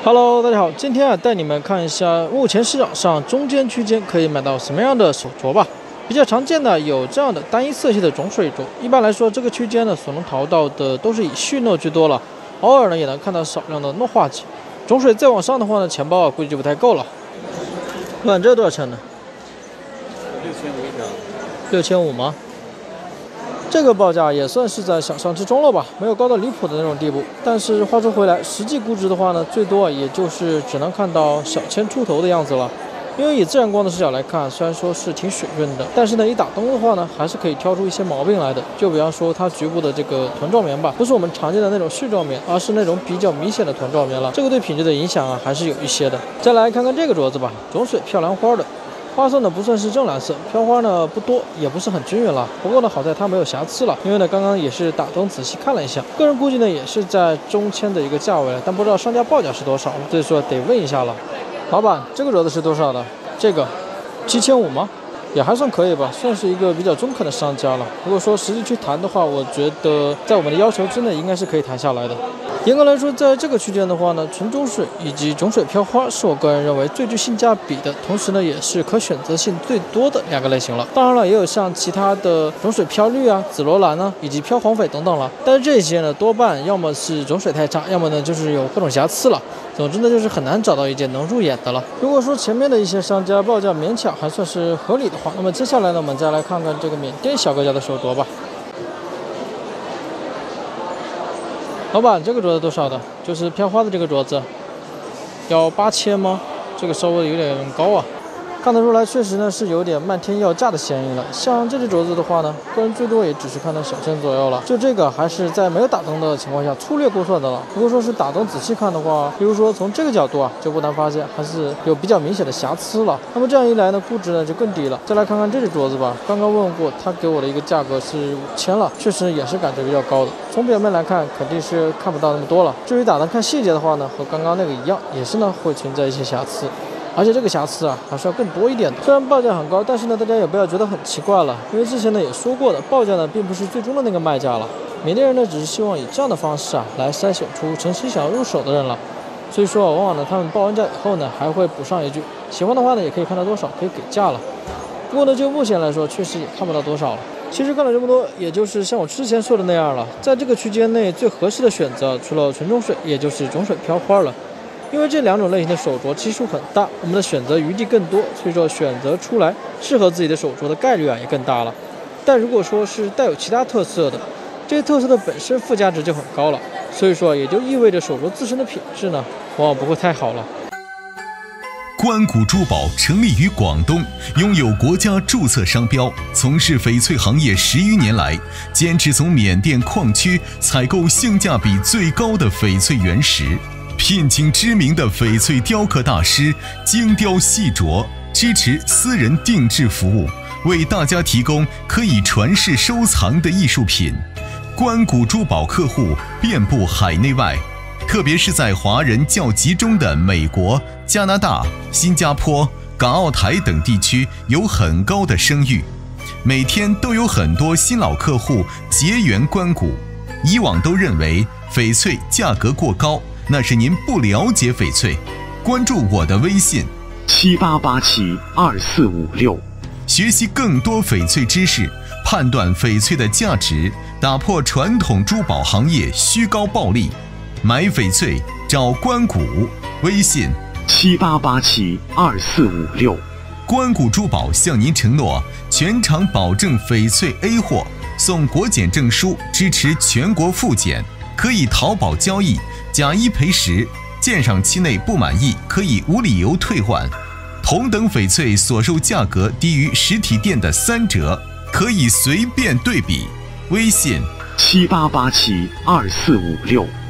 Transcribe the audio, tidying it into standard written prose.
Hello， 大家好，今天带你们看一下目前市场上中间区间可以买到什么样的手镯吧。比较常见的有这样的单一色系的种水镯，一般来说这个区间呢所能淘到的都是以絮诺居多了，偶尔呢也能看到少量的诺化剂。种水再往上的话呢，钱包估计就不太够了。看这多少钱呢？6500吗？这个报价也算是在小上之中了吧，没有高到离谱的那种地步。但是话说回来，实际估值的话呢，最多也就是只能看到小千出头的样子了。因为以自然光的视角来看，虽然说是挺水润的，但是呢，一打灯的话呢，还是可以挑出一些毛病来的。就比方说它局部的这个团状棉吧，不是我们常见的那种絮状棉，而是那种比较明显的团状棉了。这个对品质的影响啊，还是有一些的。再来看看这个镯子吧，种水漂兰花的。花色呢不算是正蓝色，飘花呢不多，也不是很均匀了。不过呢，好在它没有瑕疵了，因为呢刚刚也是打灯仔细看了一下，个人估计呢也是在中签的一个价位了，但不知道商家报价是多少了，所以说得问一下了。老板，这个镯子是多少的？这个7500吗？也还算可以吧，算是一个比较中肯的商家了。如果说实际去谈的话，我觉得在我们的要求之内，应该是可以谈下来的。严格来说，在这个区间的话呢，纯种水以及种水飘花是我个人认为最具性价比的，同时呢，也是可选择性最多的两个类型了。当然了，也有像其他的种水飘绿啊、紫罗兰啊，以及飘黄翡等等了。但是这些呢，多半要么是种水太差，要么呢就是有各种瑕疵了。总之呢，就是很难找到一件能入眼的了。如果说前面的一些商家报价勉强还算是合理的话，那么接下来呢，我们再来看看这个缅甸小哥家的手镯吧。老板，这个镯子多少的？就是飘花的这个镯子，要8000吗？这个稍微有点高啊。看得出来，确实呢是有点漫天要价的嫌疑了。像这只镯子的话呢，个人最多也只是看到小千左右了。就这个还是在没有打灯的情况下粗略估算的了。如果说是打灯仔细看的话，比如说从这个角度啊，就不难发现还是有比较明显的瑕疵了。那么这样一来呢，估值呢就更低了。再来看看这只镯子吧，刚刚问过，他给我的一个价格是5000了，确实也是感觉比较高的。从表面来看，肯定是看不到那么多了。至于打灯看细节的话呢，和刚刚那个一样，也是呢会存在一些瑕疵。而且这个瑕疵啊，还是要更多一点的。虽然报价很高，但是呢，大家也不要觉得很奇怪了，因为之前呢也说过的，报价呢并不是最终的那个卖价了。缅甸人呢只是希望以这样的方式啊，来筛选出诚心想要入手的人了。所以说，往往呢他们报完价以后呢，还会补上一句，喜欢的话呢也可以看到多少，可以给价了。不过呢，就目前来说，确实也看不到多少了。其实看了这么多，也就是像我之前说的那样了，在这个区间内最合适的选择，除了纯种水，也就是种水飘花了。因为这两种类型的手镯基数很大，我们的选择余地更多，所以说选择出来适合自己的手镯的概率啊也更大了。但如果说是带有其他特色的，这些特色的本身附加值就很高了，所以说也就意味着手镯自身的品质呢，往往不会太好了。 关谷珠宝成立于广东，拥有国家注册商标，从事翡翠行业10余年来，坚持从缅甸矿区采购性价比最高的翡翠原石。聘请知名的翡翠雕刻大师精雕细琢，支持私人定制服务，为大家提供可以传世收藏的艺术品。关谷珠宝客户遍布海内外，特别是在华人较集中的美国、加拿大、新加坡、港澳台等地区有很高的声誉，每天都有很多新老客户结缘关谷。以往都认为翡翠价格过高，那是您不了解翡翠。关注我的微信 78872456， 学习更多翡翠知识，判断翡翠的价值，打破传统珠宝行业虚高暴利。买翡翠找关谷，微信 78872456。 关谷珠宝向您承诺全场保证翡翠 A 货，送国检证书，支持全国复检，可以淘宝交易，假一赔10，鉴赏期内不满意可以无理由退换。同等翡翠所售价格低于实体店的3折，可以随便对比。微信 78872456。